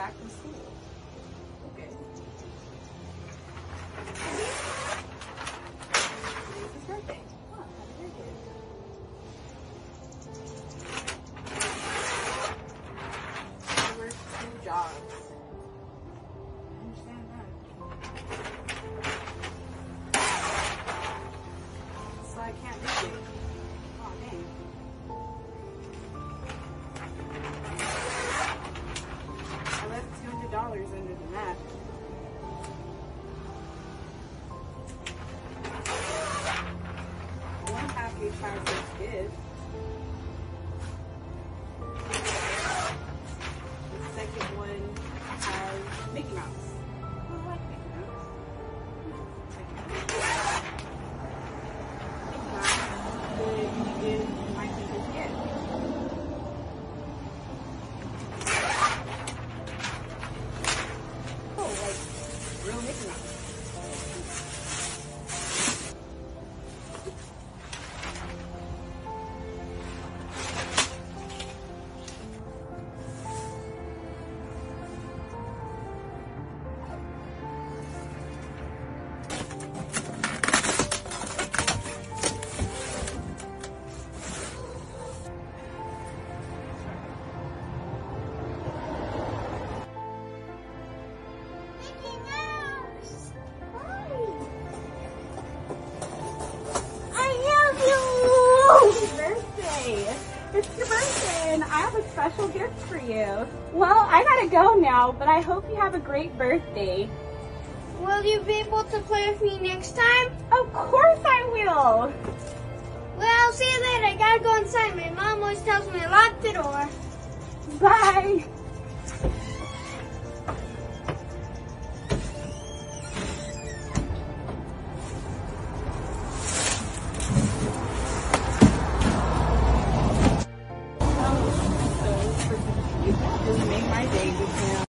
back from school. Okay. Today's his birthday. Oh, happy birthday. He works 2 jobs. I understand that. So I can't make it. Oh, dang. I left $200 under the mat. One package has this gift. The second one has Mickey Mouse. Oh, I like Mickey Mouse. Mickey Mouse would give my people's gift. Oh, like real Mickey Mouse. It's your birthday, and I have a special gift for you. Well, I gotta go now, but I hope you have a great birthday. Will you be able to play with me next time? Of course I will. Well, see you later. I gotta go inside. My mom always tells me to lock the door. Bye.